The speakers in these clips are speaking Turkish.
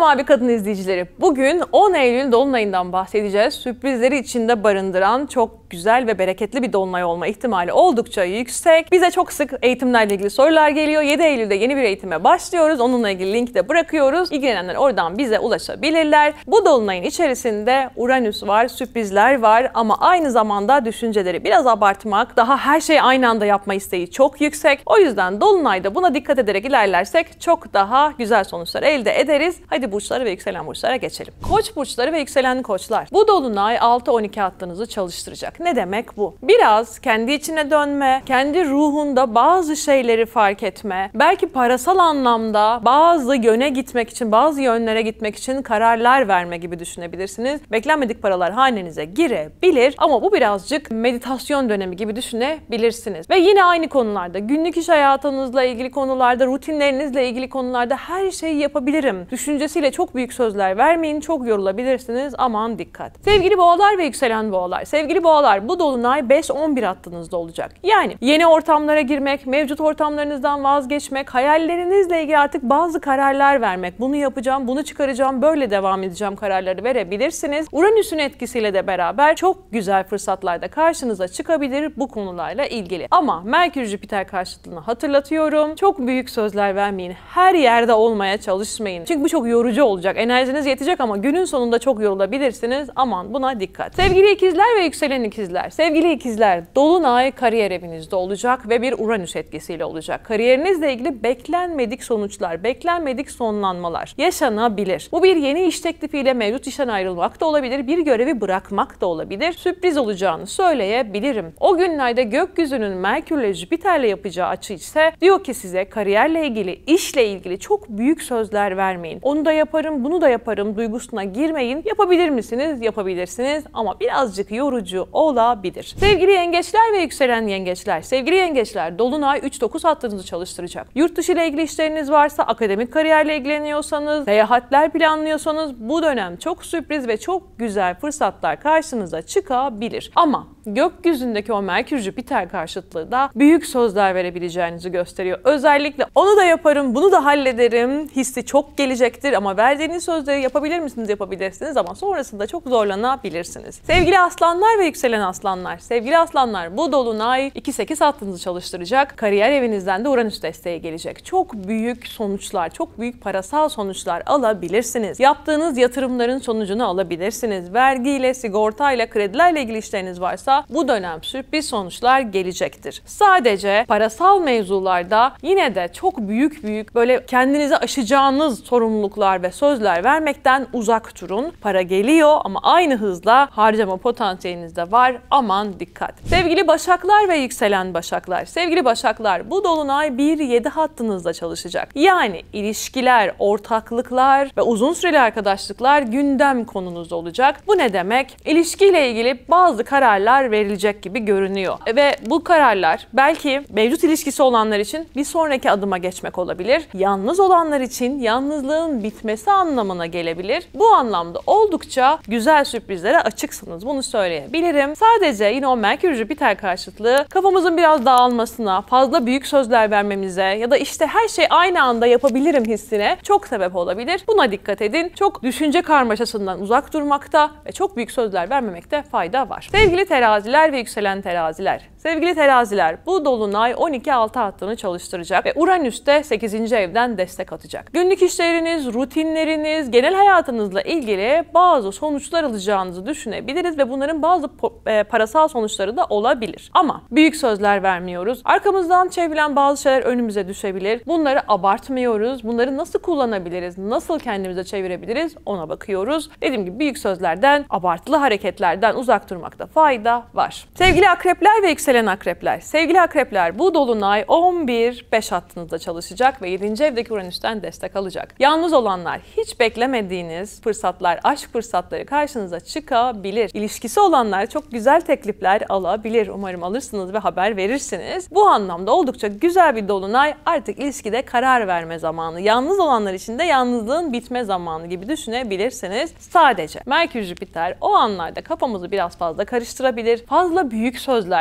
Mavi Kadın izleyicileri. Bugün 10 Eylül Dolunay'ından bahsedeceğiz. Sürprizleri içinde barındıran çok güzel ve bereketli bir dolunay olma ihtimali oldukça yüksek. Bize çok sık eğitimlerle ilgili sorular geliyor. 7 Eylül'de yeni bir eğitime başlıyoruz. Onunla ilgili linki de bırakıyoruz. İlgilenenler oradan bize ulaşabilirler. Bu dolunayın içerisinde Uranüs var, sürprizler var ama aynı zamanda düşünceleri biraz abartmak, daha her şeyi aynı anda yapma isteği çok yüksek. O yüzden dolunayda buna dikkat ederek ilerlersek çok daha güzel sonuçlar elde ederiz. Hadi burçları ve yükselen burçlara geçelim. Koç burçları ve yükselen koçlar. Bu dolunay 6-12 hattınızı çalıştıracak. Ne demek bu? Biraz kendi içine dönme, kendi ruhunda bazı şeyleri fark etme, belki parasal anlamda bazı yöne gitmek için, bazı yönlere gitmek için kararlar verme gibi düşünebilirsiniz. Beklenmedik paralar hanenize girebilir ama bu birazcık meditasyon dönemi gibi düşünebilirsiniz. Ve yine aynı konularda, günlük iş hayatınızla ilgili konularda, rutinlerinizle ilgili konularda her şeyi yapabilirim düşüncesiyle çok büyük sözler vermeyin, çok yorulabilirsiniz. Aman dikkat. Sevgili boğalar ve yükselen boğalar. Sevgili boğalar, bu dolunay 5-11 hattınızda olacak. Yani yeni ortamlara girmek, mevcut ortamlarınızdan vazgeçmek, hayallerinizle ilgili artık bazı kararlar vermek. Bunu yapacağım, bunu çıkaracağım, böyle devam edeceğim kararları verebilirsiniz. Uranüs'ün etkisiyle de beraber çok güzel fırsatlar da karşınıza çıkabilir bu konularla ilgili. Ama Merkür-Jüpiter karşıtlığını hatırlatıyorum. Çok büyük sözler vermeyin. Her yerde olmaya çalışmayın. Çünkü bu çok yorucu olacak. Enerjiniz yetecek ama günün sonunda çok yorulabilirsiniz. Aman buna dikkat. Sevgili ikizler ve yükselen ikizler. Sevgili ikizler, dolunay kariyer evinizde olacak ve bir Uranüs etkisiyle olacak. Kariyerinizle ilgili beklenmedik sonuçlar, beklenmedik sonlanmalar yaşanabilir. Bu bir yeni iş teklifiyle mevcut işten ayrılmak da olabilir, bir görevi bırakmak da olabilir. Sürpriz olacağını söyleyebilirim. O günlerde gökyüzünün Merkür ile Jüpiter'le yapacağı açı ise diyor ki size kariyerle ilgili, işle ilgili çok büyük sözler vermeyin. Onu da yaparım, bunu da yaparım duygusuna girmeyin. Yapabilir misiniz? Yapabilirsiniz ama birazcık yorucu olabilir. Sevgili yengeçler ve yükselen yengeçler. Sevgili yengeçler, dolunay 3-9 hattınızı çalıştıracak. Yurt dışı ile ilgili işleriniz varsa, akademik kariyerle ilgileniyorsanız, seyahatler planlıyorsanız bu dönem çok sürpriz ve çok güzel fırsatlar karşınıza çıkabilir. Ama gökyüzündeki o Merkür-Jüpiter karşıtlığı da büyük sözler verebileceğinizi gösteriyor. Özellikle onu da yaparım, bunu da hallederim hissi çok gelecektir ama verdiğiniz sözleri yapabilir misiniz? Yapabilirsiniz ama sonrasında çok zorlanabilirsiniz. Sevgili aslanlar ve yükselen aslanlar. Sevgili aslanlar, bu dolunay 2-8 hattınızı çalıştıracak. Kariyer evinizden de Uranüs desteği gelecek. Çok büyük sonuçlar, çok büyük parasal sonuçlar alabilirsiniz. Yaptığınız yatırımların sonucunu alabilirsiniz. Vergiyle, sigortayla, kredilerle ilgili işleriniz varsa bu dönem sürpriz sonuçlar gelecektir. Sadece parasal mevzularda yine de çok büyük böyle kendinize aşacağınız sorumluluklar ve sözler vermekten uzak durun. Para geliyor ama aynı hızla harcama potansiyeliniz de var. Aman dikkat. Sevgili başaklar ve yükselen başaklar. Sevgili başaklar, bu dolunay 1-7 hattınızda çalışacak. Yani ilişkiler, ortaklıklar ve uzun süreli arkadaşlıklar gündem konunuz olacak. Bu ne demek? İlişkiyle ilgili bazı kararlar verilecek gibi görünüyor. Ve bu kararlar belki mevcut ilişkisi olanlar için bir sonraki adıma geçmek olabilir. Yalnız olanlar için yalnızlığın bitmesi anlamına gelebilir. Bu anlamda oldukça güzel sürprizlere açıksınız. Bunu söyleyebilirim. Sadece yine o Merkür-Jüpiter karşıtlığı kafamızın biraz dağılmasına, fazla büyük sözler vermemize ya da işte her şey aynı anda yapabilirim hissine çok sebep olabilir. Buna dikkat edin. Çok düşünce karmaşasından uzak durmakta ve çok büyük sözler vermemekte fayda var. Sevgili teraziler ve yükselen teraziler. Sevgili teraziler, bu dolunay 12-6 hattını çalıştıracak ve Uranüs de 8. evden destek atacak. Günlük işleriniz, rutinleriniz, genel hayatınızla ilgili bazı sonuçlar alacağınızı düşünebiliriz ve bunların bazı parasal sonuçları da olabilir. Ama büyük sözler vermiyoruz. Arkamızdan çevrilen bazı şeyler önümüze düşebilir. Bunları abartmıyoruz. Bunları nasıl kullanabiliriz, nasıl kendimize çevirebiliriz ona bakıyoruz. Dediğim gibi büyük sözlerden, abartılı hareketlerden uzak durmakta fayda var. Sevgili akrepler ve yükselen akrepler. Sevgili akrepler, bu dolunay 11-5 hattınızda çalışacak ve 7. evdeki Uranüs'ten destek alacak. Yalnız olanlar, hiç beklemediğiniz fırsatlar, aşk fırsatları karşınıza çıkabilir. İlişkisi olanlar çok güzel teklifler alabilir. Umarım alırsınız ve haber verirsiniz. Bu anlamda oldukça güzel bir dolunay. Artık ilişkide karar verme zamanı. Yalnız olanlar için de yalnızlığın bitme zamanı gibi düşünebilirsiniz. Sadece Merkür-Jüpiter o anlarda kafamızı biraz fazla karıştırabilir. Fazla büyük sözler edebilir.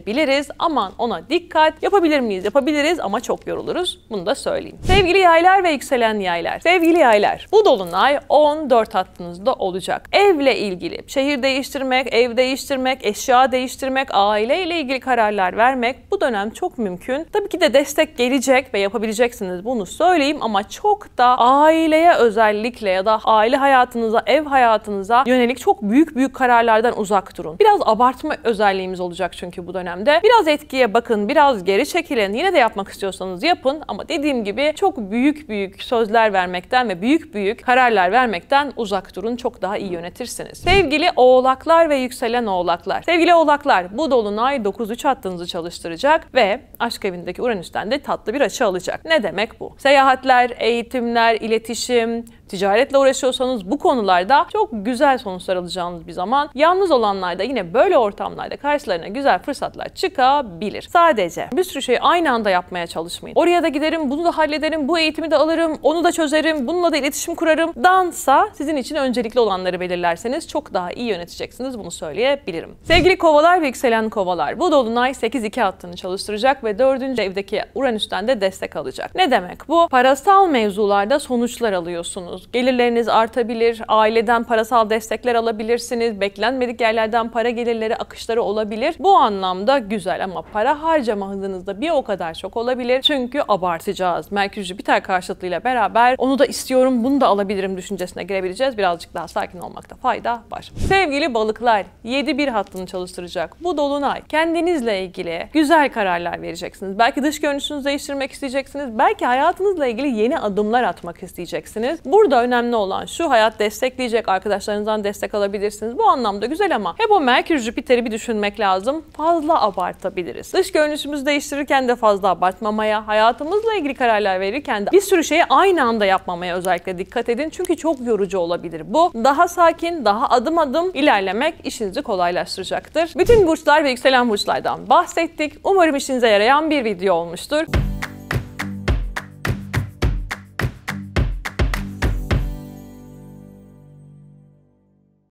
edebiliriz. Aman ona dikkat. Yapabilir miyiz? Yapabiliriz ama çok yoruluruz. Bunu da söyleyeyim. Sevgili yaylar ve yükselen yaylar. Sevgili yaylar, bu dolunay 14 hattınızda olacak. Evle ilgili, şehir değiştirmek, ev değiştirmek, eşya değiştirmek, aileyle ilgili kararlar vermek bu dönem çok mümkün. Tabii ki de destek gelecek ve yapabileceksiniz, bunu söyleyeyim, ama çok da aileye özellikle ya da aile hayatınıza, ev hayatınıza yönelik çok büyük kararlardan uzak durun. Biraz abartma özelliğimiz olacak çünkü bu dönemde. Biraz etkiye bakın, biraz geri çekilin. Yine de yapmak istiyorsanız yapın ama dediğim gibi çok büyük sözler vermekten ve büyük kararlar vermekten uzak durun. Çok daha iyi yönetirsiniz. Sevgili oğlaklar ve yükselen oğlaklar. Sevgili oğlaklar, bu dolunay 9-3 hattınızı çalıştıracak ve aşk evindeki Uranüs'ten de tatlı bir açı alacak. Ne demek bu? Seyahatler, eğitimler, iletişim, ticaretle uğraşıyorsanız bu konularda çok güzel sonuçlar alacağınız bir zaman. Yalnız olanlar da yine böyle ortamlarda karşılarına güzel fırsatlar çıkabilir. Sadece bir sürü şeyi aynı anda yapmaya çalışmayın. Oraya da giderim, bunu da hallederim, bu eğitimi de alırım, onu da çözerim, bununla da iletişim kurarım. Dansa sizin için öncelikli olanları belirlerseniz çok daha iyi yöneteceksiniz, bunu söyleyebilirim. Sevgili kovalar ve yükselen kovalar, bu dolunay 8-2 hattını çalıştıracak ve 4. evdeki Uranüs'ten de destek alacak. Ne demek bu? Parasal mevzularda sonuçlar alıyorsunuz. Gelirleriniz artabilir, aileden parasal destekler alabilirsiniz, beklenmedik yerlerden para gelirleri, akışları olabilir. Bu anlamda güzel ama para harcama hızınızda bir o kadar çok olabilir. Çünkü abartacağız. Merkür-Jüpiter karşıtlığıyla beraber onu da istiyorum, bunu da alabilirim düşüncesine girebileceğiz. Birazcık daha sakin olmakta fayda var. Sevgili balıklar, 7-1 hattını çalıştıracak bu dolunay kendinizle ilgili güzel kararlar vereceksiniz. Belki dış görünüşünüzü değiştirmek isteyeceksiniz. Belki hayatınızla ilgili yeni adımlar atmak isteyeceksiniz. Burada önemli olan şu: hayat destekleyecek, arkadaşlarınızdan destek alabilirsiniz. Bu anlamda güzel ama hep o Merkür-Jüpiter'i bir düşünmek lazım. Fazla abartabiliriz. Dış görünüşümüzü değiştirirken de fazla abartmamaya, hayatımızla ilgili kararlar verirken de bir sürü şeyi aynı anda yapmamaya özellikle dikkat edin. Çünkü çok yorucu olabilir bu. Daha sakin, daha adım ilerlemek işinizi kolaylaştıracaktır. Bütün burçlar ve yükselen burçlardan bahsettik. Umarım işinize yarayan bir video olmuştur.